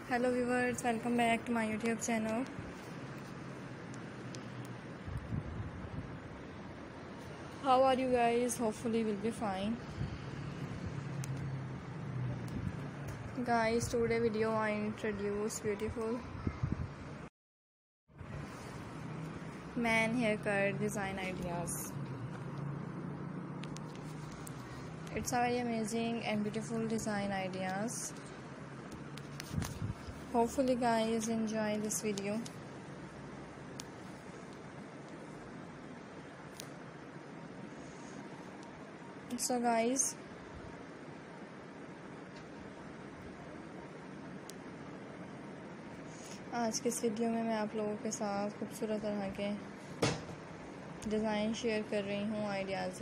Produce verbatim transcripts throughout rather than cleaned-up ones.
Hello viewers, welcome back to my YouTube channel. How are you guys? Hopefully will be fine. Guys, today video I introduce beautiful man haircut design ideas. It's a very amazing and beautiful design ideas. Hopefully guys enjoy this video. So guys, आज के इस video में मैं आप लोगों के साथ खूबसूरत तरह के डिज़ाइन शेयर कर रही हूँ, आइडियाज़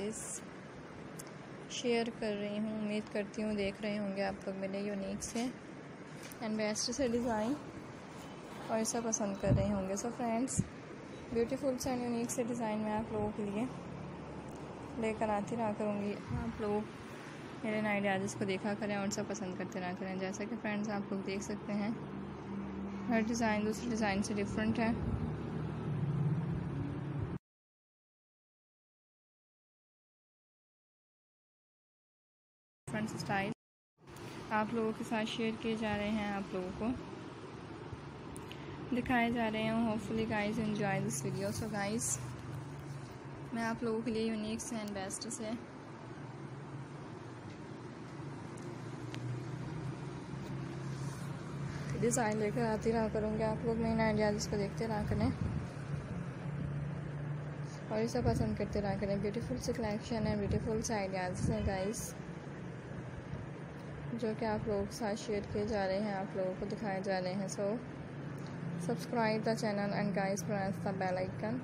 शेयर कर रही हूँ। उम्मीद करती हूँ देख रहे होंगे आप लोग मेरे यूनिक से एंड बेस्ट से डिज़ाइन और इसे पसंद कर रहे होंगे। सो फ्रेंड्स, ब्यूटीफुल से एंड यूनिक से डिज़ाइन मैं आप लोगों के लिए लेकर आती रहा करूँगी। आप लोग मेरे इन आइडियाज़ को देखा करें और सब पसंद करते रहा करें। जैसा कि फ्रेंड्स आप लोग देख सकते हैं, हर डिज़ाइन दूसरे डिज़ाइन से डिफरेंट है। डिफरेंट स्टाइल आप लोगों के साथ शेयर किए जा रहे हैं, आप लोगों को दिखाए जा रहे हैं। Hopefully guys enjoy this video. So guys, मैं आप लोगों के लिए यूनिक से एंड बेस्ट से डिज़ाइन लेकर आती रहा करूँगी। आप लोग मेरे आइडियाज़ इसको देखते रहा करें और इसे पसंद करते रहा करें। ब्यूटीफुल से कलेक्शन है, ब्यूटीफुल से आइडियाज़ हैं गाइस, जो कि आप लोगों के साथ शेयर किए जा रहे हैं, आप लोगों को दिखाए जा रहे हैं। So subscribe the channel and guys press the bell icon.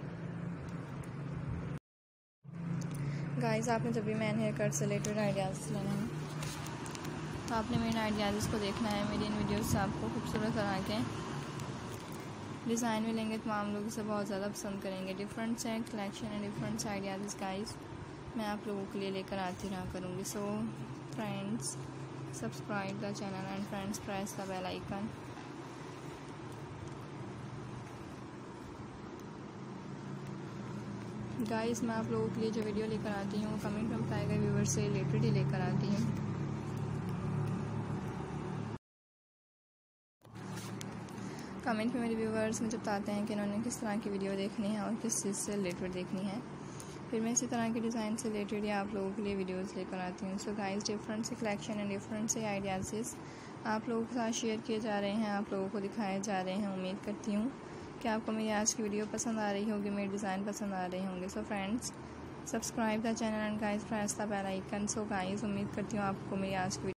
Guys, आपने जब भी मैन हेयर कट से रिलेटेड आइडियाज़ लेना है तो आपने मेरे आइडियाज़ को देखना है। मेरी इन वीडियोस से आपको खूबसूरत तरह के डिज़ाइन मिलेंगे, तमाम लोग इसे बहुत ज़्यादा पसंद करेंगे। डिफरेंट से कलेक्शन एंड डिफरेंट से आइडियाज़ गाइस मैं आप लोगों के लिए लेकर आती रहा करूँगी। So friends, subscribe the channel and friends press the bell icon. Guys, मैं आप लोगों के लिए जो वीडियो लेकर आती हूँ कमेंट में बताए गए व्यूवर से रिलेटेड ही लेकर आती हूँ। कमेंट में मेरे व्यूवर्स मुझे बताते हैं कि इन्होंने किस तरह की वीडियो देखनी है और किस चीज़ से रिलेटेड देखनी है। फिर मैं इसी तरह के डिज़ाइन से रिलेटेड या आप लोगों के लिए वीडियोस लेकर आती हूँ। सो गाइस, डिफरेंट से कलेक्शन एंड डिफरेंट से आइडियाज़ आप लोगों के साथ शेयर किए जा रहे हैं, आप लोगों को दिखाए जा रहे हैं। उम्मीद करती हूँ कि आपको मेरी आज की वीडियो पसंद आ रही होगी, मेरे डिज़ाइन पसंद आ रहे होंगे। So friends, subscribe the channel and guys press the bell icon. So guys, उम्मीद करती हूँ आपको मेरी आज की